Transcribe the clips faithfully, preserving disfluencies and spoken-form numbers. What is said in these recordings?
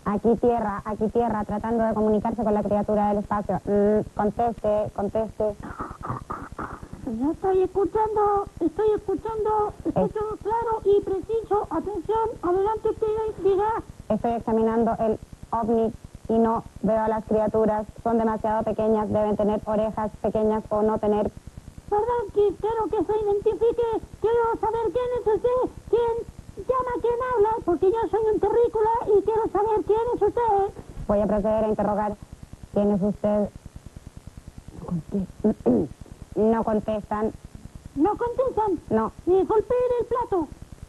Aquí tierra, aquí tierra, tratando de comunicarse con la criatura del espacio. Mm, conteste, conteste. Yo estoy escuchando, estoy escuchando, escucho es... claro y preciso. Atención, adelante usted, diga. Estoy examinando el ovni y no veo a las criaturas. Son demasiado pequeñas, deben tener orejas pequeñas o no tener... Perdón, que quiero que se identifique. Quiero saber quién es usted, quién llama, quién habla, porque yo soy un terrícola y quiero saber quién es usted. Voy a proceder a interrogar. ¿Quién es usted? No contestan. ¿No contestan? No. Ni golpeen el plato.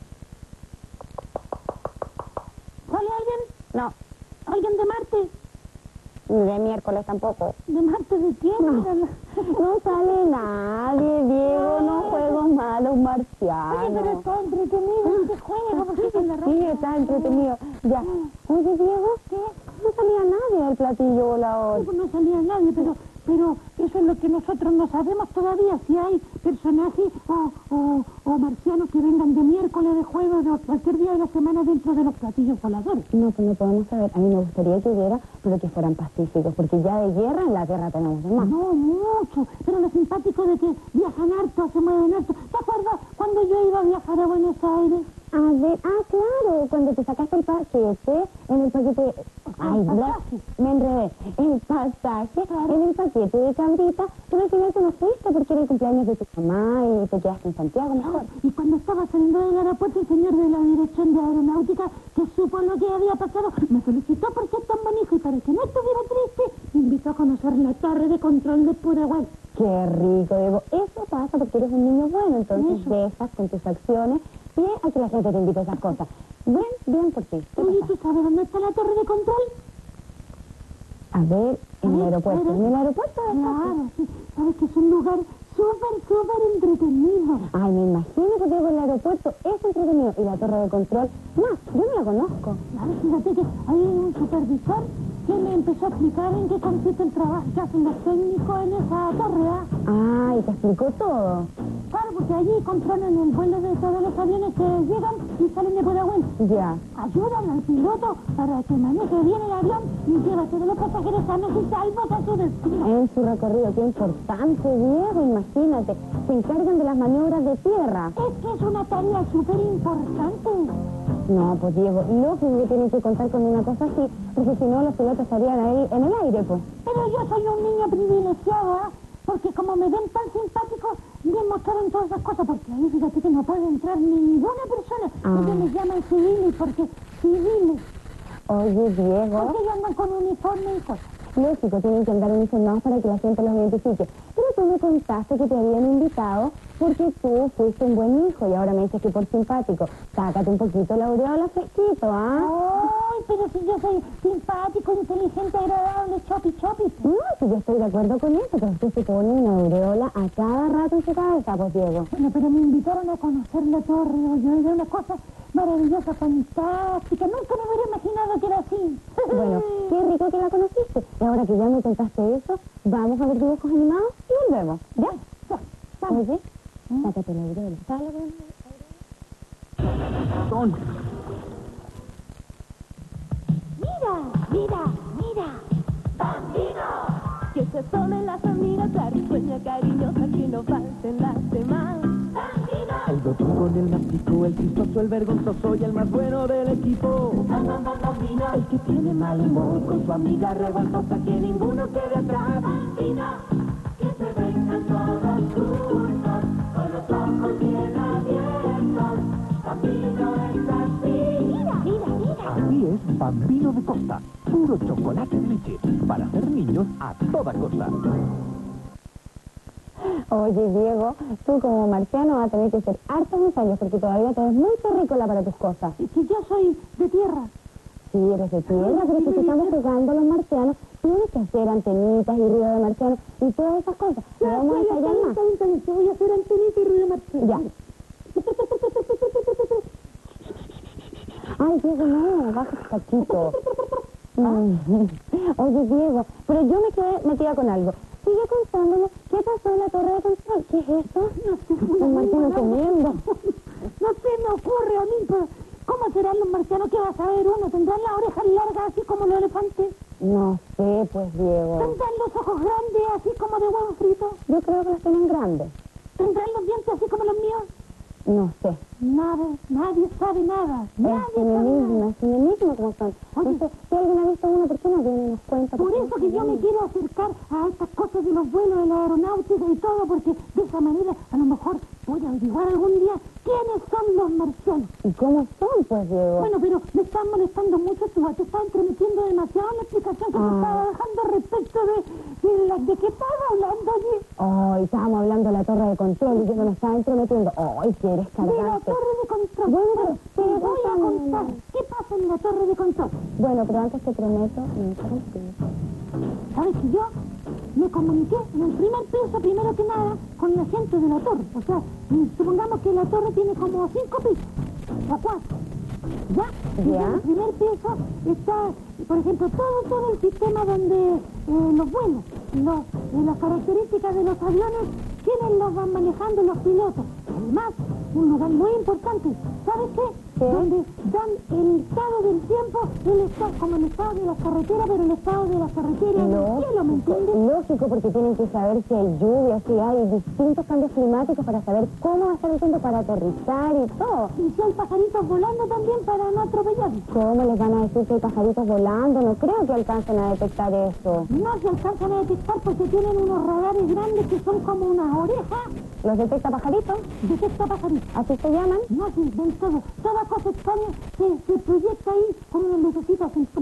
¿Sale alguien? No. ¿Alguien de Marte? De miércoles tampoco. ¿De Marte de Tierra? No, no sale nadie, Diego. No juego malos marcianos. Oye, pero está entretenido este juego. Porque con la ropa... Sí, está entretenido. Ya. Oye, Diego, ¿qué? No salía nadie del platillo volador. Sí, pues no salía nadie, pero... Pero eso es lo que nosotros no sabemos todavía, si hay personajes o, o, o marcianos que vengan de miércoles de juego de cualquier día de la semana dentro de los platillos voladores. No, pues no podemos saber. A mí me gustaría que hubiera, pero que fueran pacíficos, porque ya de guerra en la Tierra tenemos de más. No, mucho. Pero lo simpático de que viajan harto, se mueven harto. ¿Te acuerdas cuando yo iba a viajar a Buenos Aires? A ver, ah, claro, cuando te sacaste el paquete, en el paquete... Ay, bla, me enredé. El pasaje, claro. En el paquete de cabrita, pero al final te no fuiste porque era el cumpleaños de tu mamá y te quedaste en Santiago mejor. Y cuando estaba saliendo del aeropuerto, el señor de la Dirección de Aeronáutica, que supo lo que había pasado, me felicitó por ser tan bonito y para que no estuviera triste, me invitó a conocer la torre de control de Pudahuel. Qué rico, Diego. Eso pasa porque eres un niño bueno, entonces Eso. dejas con tus acciones y a que la gente te invite a esas cosas. Bien, bien por ti. Oye, ¿tú sabes dónde está la torre de control? A ver, en el aeropuerto. ¿En el aeropuerto? Claro, sí. Sabes que es un lugar súper, súper entretenido. Ay, me imagino que Diego, el aeropuerto es entretenido. Y la torre de control, más, yo no la conozco. Claro, fíjate que hay un supervisor que me empezó a explicar en qué consiste el trabajo que hacen los técnicos en esa torre, ¿ah? Ah, y te explicó todo. Claro, porque allí controlan el vuelo de todos los aviones que llegan y salen de Pudahuel. Ya. Ayudan al piloto para que maneje bien el avión y lleve a todos los pasajeros sanos y salvos a su destino. En su recorrido, qué importante, Diego, imagínate. Se encargan de las maniobras de tierra. Es que es una tarea súper importante. No, pues Diego, lógico que tienen que contar con una cosa así, porque si no los pilotos estarían ahí en el aire, pues. Pero yo soy un niño privilegiado, ¿eh? Porque como me ven tan simpático, me mostraron todas esas cosas, porque ahí fíjate que no puede entrar ninguna persona. Ah. Ellos me llaman civiles, porque civiles. Oye, Diego. Porque ellos andan con uniforme y cosas. Lógico, tienen que andar uniformados para que la gente los identifique. Pero tú me contaste que te habían invitado porque tú fuiste un buen hijo y ahora me dices que por simpático. Sácate un poquito la aureola fresquito, ¿ah? Ay, pero si yo soy simpático, inteligente, agradable, chopi, chopi. No, si yo estoy de acuerdo con eso, pero usted se pone una aureola a cada rato en su cabeza, pues, Diego. Bueno, pero me invitaron a conocer la torre, oye, era una cosa maravillosa, fantástica. Nunca me hubiera imaginado que era así. Bueno, qué rico que la conociste. Y ahora que ya me contaste eso, vamos a ver dibujos animados y volvemos. ¿Ya? Ya, vamos. Oye, sácate la aureola. Sácate la Son. Mira, mira, mira. ¡Bambino! Que se asomen las amigas, la risueña cariñosa, que no falten las demás. ¡Bambino! El doctor con el mástico, el chistoso, el vergonzoso y el más bueno del equipo. ¡Bambino! El que tiene mal humor con su amiga revoltosa, que ninguno quede atrás. ¡Bambino! Que se vengan todos juntos, con los ojos bien abiertos. ¡Bambino es así! Mira, mira, mira. Así es Bambino de Costa, puro chocolate de leche, para hacer niños a toda costa. Oye, Diego, tú como marciano vas a tener que hacer hartos ensayos porque todavía te ves muy terrícola para tus cosas. Es que yo soy de tierra. Sí, eres de tierra, pero si te estamos jugando los marcianos, tienes que hacer antenitas y ruido de marciano y todas esas cosas. No vamos a ensayar más. Yo voy a hacer antenita y ruido marciano. Ya. Ay, Diego, no, baja cachito. Oye, Diego, pero yo me quedé metida con algo. Sigue contándome qué pasó en la torre de control. ¿Qué es esto? No sé, Un marciano comiendo. No se me ocurre a mí, pero ¿cómo será tendrán los marcianos? ¿Qué vas a ver uno? ¿Tendrán las orejas largas así como los elefantes? No sé, pues, Diego. ¿Tendrán los ojos grandes así como de huevo frito? Yo creo que los tienen grandes. ¿Tendrán los dientes así como los míos? No sé. Nada, nadie sabe nada. Nadie Es sabe un nada. enigma, es un enigma como son. Oye. No sé, si alguien ha visto uno, ¿por qué no viene y nos cuenta? Por qué eso que yo me quiero acercar a estas cosas de los vuelos, de la aeronáutica y todo, porque de esa manera a lo mejor voy a averiguar algún día quiénes son los marcianos. ¿Y cómo son, pues, Diego? Bueno, pero me están molestando mucho, tú te estás entrometiendo demasiado en la explicación que te Ah. estaba dejando respecto de, de, la, de qué estaba hablando allí. Ay, estábamos hablando de la torre de control y yo me estaba entrometiendo. Ay, quieres De la cargarte. torre de control. Bueno, Bueno, te pero voy a no, contar no. qué pasa en la torre de control. Bueno, pero antes te prometo no interrumpir. ¿Sabes que yo me comuniqué en el primer piso, primero que nada, con la gente de la torre? O sea, mm, supongamos que la torre tiene como cinco pisos, o cuatro. ¿Ya? Y Ya. en el primer piso está, por ejemplo, todo, todo el sistema donde eh, los vuelos, los, eh, las características de los aviones, quienes los van manejando los pilotos. Además, un lugar muy importante, ¿sabes qué? ¿Qué? Donde dan el estado del tiempo, el estado, como el estado de las carreteras, pero el estado de las carreteras en el cielo, ¿me entiendes? Lógico, porque tienen que saber si hay lluvia, si hay distintos cambios climáticos para saber cómo va a estar el tiempo para aterrizar y todo. Y si hay pajaritos volando también para no atropellarlos. ¿Cómo les van a decir que hay pajaritos volando? No creo que alcancen a detectar eso. No se alcanzan a detectar porque tienen unos radares grandes que son como unas orejas. ¿Los detecta pajaritos? Detecta pajaritos. ¿Así se llaman? No, sí, ven todo. Toda cosa extraña se, se proyecta ahí como una lucecita, así como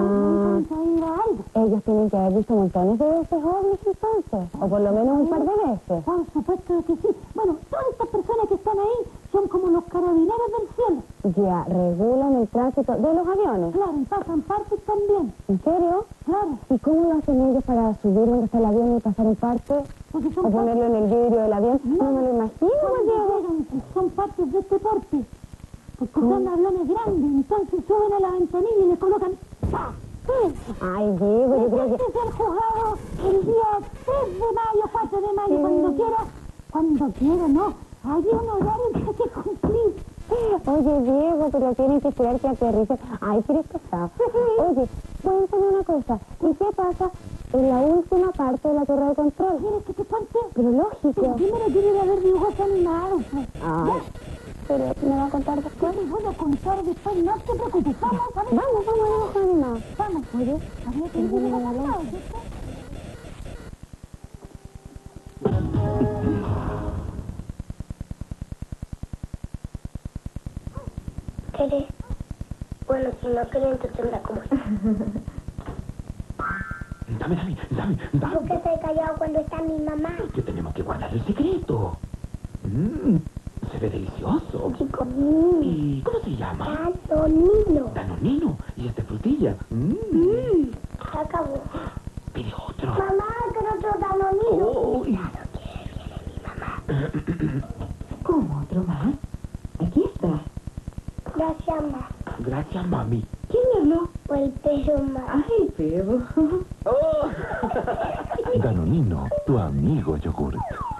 Ah. como a ir a algo. Ellos tienen que haber visto montones de veces ovnis entonces, o por lo menos un par de veces. Por supuesto que sí. Bueno, todas estas personas que están ahí son como los carabineros del cielo. Ya, regulan el tránsito de los aviones. Claro, y pasan partes también. ¿En serio? Claro, ¿Y cómo lo hacen ellos para subir donde está el avión y pasar en parte? porque son ¿O partes. ponerlo en el vidrio del avión? No me lo imagino, pues, Diego. Son, son partes de este porte. Porque son aviones grandes, entonces suben a la ventanilla y le colocan. ¡Pa! ¡Sí! Ay, Diego, yo creo que... Este es el juzgado el día tres de mayo, cuatro de mayo, Sí. cuando quiera. Cuando quiera, no. Hay un horario que hay que cumplir. Oye, Diego, pero tienen que esperar que aterricen. Ay, qué pesado. Oye, cuéntame una cosa. ¿Y qué pasa en la última parte de la torre de control? ¿Quieres que te cuente? Pero Pero lógico. primero quiero ir a ver dibujos animados. Pues. Ay, pero ¿me va a contar Yo después? te voy a contar después, no te preocupes. Vamos a ver. Vamos, vamos a dibujar animados. Vamos. Oye, Había que ir dibujos animados, ¿cierto? ¿Querés? Bueno, si no querés, entonces anda como está. Dame, dame, dame, ¿Por dame. qué estoy callado cuando está mi mamá? Que tenemos que guardar el secreto. Mmm, se ve delicioso. Chico, mmm, ¿Y cómo se llama? Danonino. Danonino. ¿Y esta frutilla? Mmm. Mmm, se acabó. Pide otro. Mamá, quiero otro Danonino. Oh, y- ¿Cómo otro más? Aquí está. Gracias, mamá. Gracias, mami. ¿Quién habló? Por el peso más. Ay, pero... Oh. Danonino, tu amigo yogur.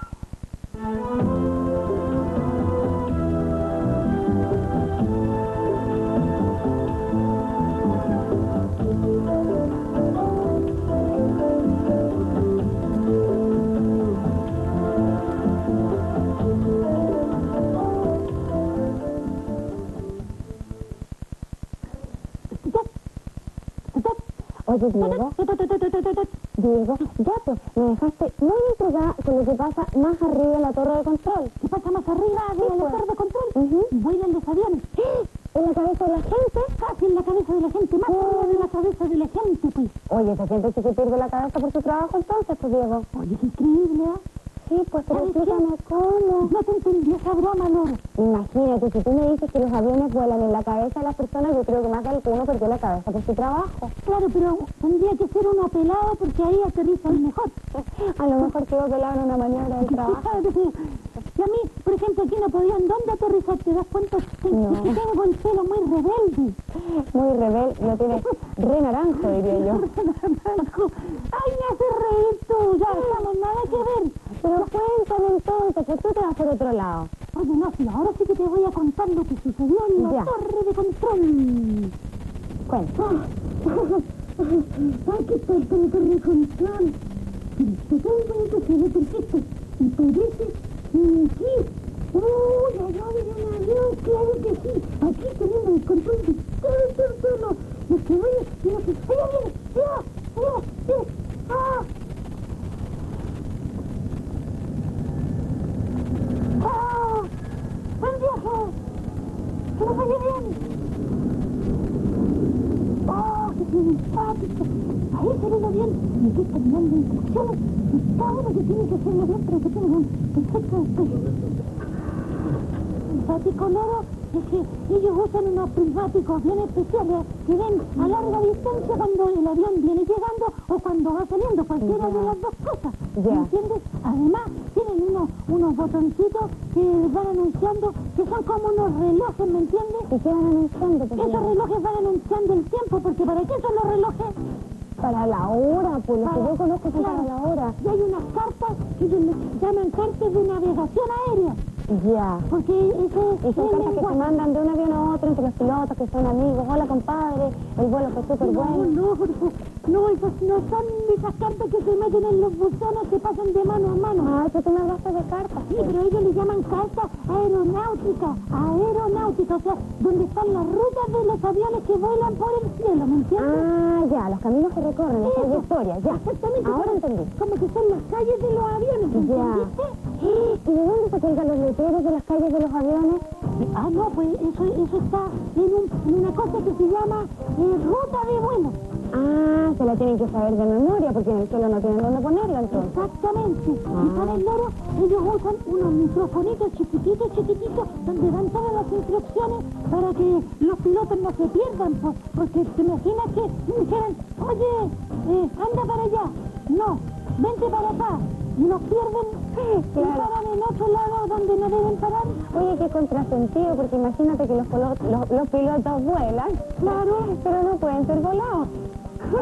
oye, Diego. Diego, ya pues, me dejaste muy intrigada con lo que pasa más arriba en la torre de control. ¿Qué pasa más arriba de la pues. torre de control? Ujú. Vuelan los aviones. En la cabeza de la gente. Casi en la cabeza de la gente, más Oh. arriba de la cabeza de la gente, pues. Oye, esa gente sí que pierde la cabeza por su trabajo entonces, pues, Diego. Oye, qué increíble, ¿eh? Sí, pues, pero ¿Sabes qué? explícame cómo. No te entendí esa broma, Loro. Imagínate, si tú me dices que los aviones vuelan en la cabeza de las personas, yo creo que más de alguno perdió la cabeza por su trabajo. Claro, pero tendría que ser uno pelado porque ahí aterrizan mejor. A lo mejor quedó pelado en una maniobra del trabajo. Y a mí, por ejemplo, aquí no podían dónde aterrizar, ¿te das cuenta? Que, No. que tengo el pelo muy rebelde. Muy rebelde, lo tienes re naranjo, diría yo. Ay, me hace reír tú, ya estamos nada que ver. Pero cuéntame entonces, que tú te vas por otro lado. Oye, no, sí, ahora sí que te voy a contar lo que sucedió en la Ya. torre de control. Cuenta. Ay, qué tal con la torre de control. Se cae bonito, se ve perfecto. Y parece que sí. ¡Uy, allá viene un avión! ¡Claro que sí! Aquí tenemos el control de todo, todo, todo lo, lo que vaya y lo que... ¡Allá viene! ¡Allá! ¡Allá! ¡Allá! ¡Ah! ¡Ah! ¡Buen viaje! ¡Que nos vaya bien! ¡Oh, qué simpático! Ahí se ve el avión y aquí están dando instrucciones y cada uno que tiene que hacerlo bien para que tenga un perfecto despegue. Simpático, Loro, es que ellos usan unos prismáticos bien especiales que ven a larga distancia cuando el avión viene llegando o cuando va saliendo, cualquiera de las dos cosas. Ya. ¿Me entiendes? Además, tienen unos, unos botoncitos que les van anunciando que son como unos relojes, ¿me entiendes? ¿Y qué van anunciando? por Esos favor? relojes van anunciando el tiempo, porque ¿para qué son los relojes? Para la hora, pues los que Para- yo conozco son para claro. la hora. Y hay unas cartas que ellos les llaman cartas de navegación aérea, Ya. porque ese Y son es el cartas que se lenguaje. mandan de un avión a otro entre los pilotos que son amigos. Hola, compadre, el vuelo fue súper No, bueno. no, porque no, esas no son esas cartas que se meten en los buzones que pasan de mano a mano. Ay, pues tú me hablaste de cartas. Sí, pues. pero ellos le llaman cartas aeronáuticas, aeronáuticas, o sea, donde están las rutas de los aviones que vuelan por el cielo, ¿me entiendes? Ah, ya, los caminos que recorren, las Eso. trayectorias, ya. Exactamente. Ahora como- entendí. Como que son las calles de los aviones, ¿me Ya. entendiste? ¿Y de dónde se cuelgan los letreros de las calles de los aviones? Ah, no, pues eso, eso está en, un, en una cosa que se llama eh, ruta de vuelo. Ah, se la tienen que saber de memoria porque en el suelo no tienen dónde ponerla entonces. Exactamente. Ah. ¿Y sabes, Loro? Ellos usan unos microfonitos chiquititos, chiquititos, donde dan todas las instrucciones para que los pilotos no se pierdan. Pues, porque te imaginas que dijeran, oye, eh, anda para allá. No, vente para acá. Y los pierden y Claro. paran en otro lado donde no deben parar. Oye, qué contrasentido, porque imagínate que los, polo- los, los pilotos vuelan. Claro. Pero no pueden ser volados. No,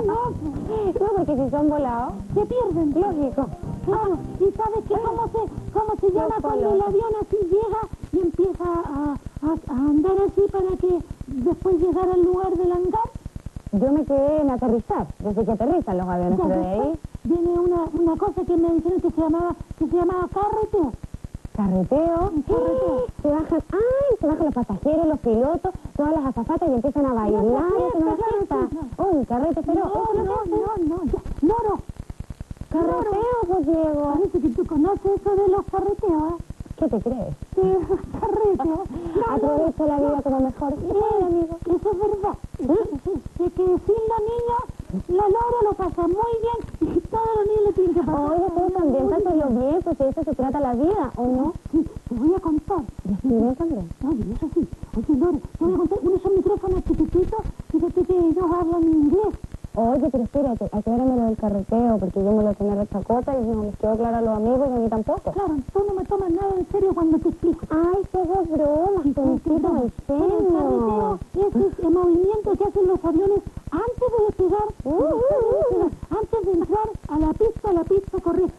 No, porque si son volados, se pierden. lógico. Claro, y sabes que cómo se, cómo se llama Los cuando el polos. avión así llega y empieza a, a- a andar así para que después llegar al lugar del hangar. Yo me quedé en aterrizar, desde que aterrizan los aviones, Ya pero de después ahí, viene una, una cosa que me dijeron que se llamaba, que se llamaba carreteo. carreteo, Carreteo. se bajan, ay, se bajan los pasajeros, los pilotos, todas las azafatas y empiezan a bailar en una fiesta, fiesta. claro, sí, Oh, un carrete, pero, No, ¿eso es lo que no, hacen? no, no, ya. Loro, Carreteo, pues Diego. parece que tú conoces eso de los carreteos, ¿eh? ¿Qué te crees? Sí, los carreteos. No, no, Aprovecho la vida como mejor se puede, amigo. Eso es verdad. Es, es- es que sin los niños, la Loro lo pasa muy bien y todos los niños le tienen que pasar. Oye, tú también, pásalo bien, pues de eso se trata la vida, ¿o no? Sí, te voy a contar. Y estoy bien también. Oye, eso sí. Oye, Loro, te voy a contar. Unos son micrófonos chiquititos. Fíjate que ellos hablan inglés. Oye, pero espérate, aclárame lo del carreteo, porque yo me lo tomé de chacota y no les quedó claro a los amigos y a mí tampoco. Claro, tú no me tomas nada en serio cuando te explico. Ay, todo bromas, tontito, en Bueno, el carreteo serio. es ese movimiento que hacen los aviones antes de despegar, Uh, uh, uh. antes de entrar a la pista, a la pista correcta.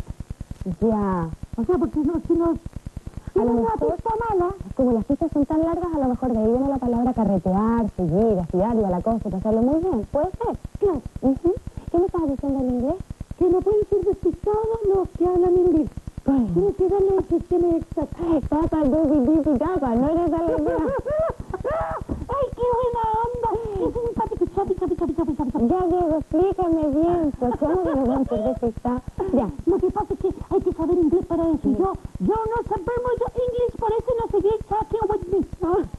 Ya. O sea, porque no, si nos... Si A lo no una mejor- pista mala, Como las pistas son tan largas, a lo mejor de ahí viene la palabra carretear, seguir, afiar y a la cosa, pasarlo muy bien. ¿Puede ser? claro, Ujú. ¿Qué me estabas diciendo en inglés? que no pueden ser despistados los que hablan inglés. Tienes que darle instrucciones exactas. Tapa, dubi, dibi, tapa, no eres alegría. ¡Ay, qué buena onda! Es simpático. Chapi, chapi, chapi, chapi, chapi, chapi. Ya, Diego, explícame bien, pues cómo que nos vamos a ser despistados. Ya. Lo que pasa es que hay que saber inglés para eso. Yo, yo no sabemos inglés, por eso no seguí talking with me.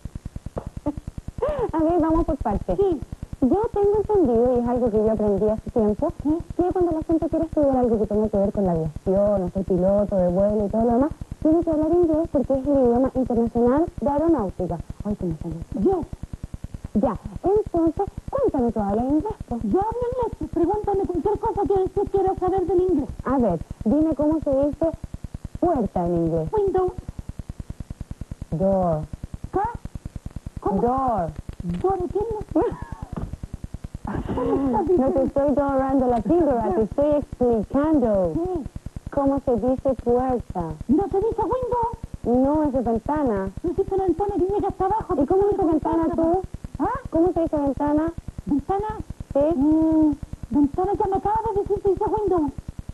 A ver, vamos por partes. Sí. Yo tengo entendido, y es algo que yo aprendí hace tiempo, que cuando la gente quiere estudiar algo que tenga que ver con la aviación, o ser piloto de vuelo y todo lo demás, tiene que hablar inglés porque es el idioma internacional de aeronáutica. Ay, que me salió. Yo, Ya, entonces, cuéntame, ¿tú hablas inglés? Pues? yo hablo inglés. Pues pregúntame cualquier cosa que tú quieras saber del inglés. A ver, dime cómo se dice puerta en inglés. Window. Door. ¿Qué? ¿Cómo? Door. ¿Yo no entiendo? No te estoy dorando la píldora, te estoy explicando Sí. cómo se dice puerta. ¿No se dice window? No, eso es ventana. No sé, pero Antonio, que llega hasta abajo. ¿Y cómo dice ventana tú? ¿Ah? ¿Cómo se dice ventana? ¿Ventana? ¿Sí? Eh, ventana ya me acaba de decir que dice window.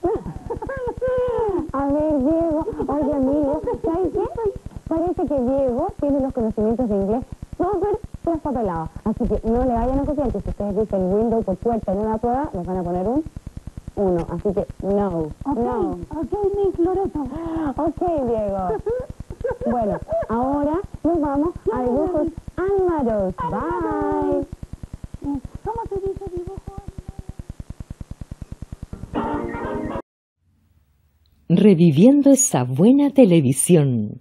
A ver, Diego, oye, amigo, ¿sabes qué? Parece que Diego tiene los conocimientos de inglés súper traspapelados. Así que no le vayan a copiar, que si ustedes dicen window por puerta en una prueba, les van a poner un uno. Así que no, Ok, no. ok, Miss Loreto. Ok, Diego. Bueno, ahora nos vamos a dibujos animados. Bye. Eh, ¿Cómo se dice dibujo? Reviviendo esa buena televisión.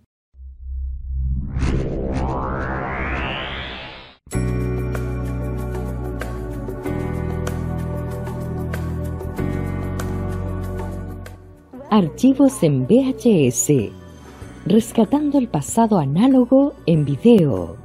Archivos en V H S. Rescatando el pasado análogo en video.